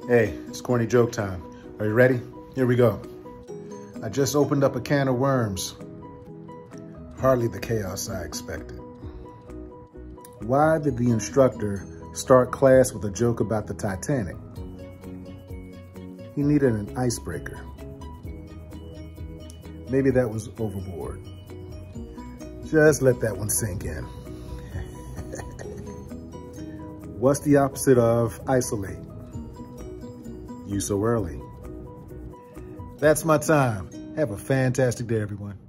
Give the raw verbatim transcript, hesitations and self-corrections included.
Hey, it's Corny Joke time. Are you ready? Here we go. I just opened up a can of worms. Hardly the chaos I expected. Why did the instructor start class with a joke about the Titanic? He needed an icebreaker. Maybe that was overboard. Just let that one sink in. What's the opposite of isolate? You so early. That's my time. Have a fantastic day, everyone.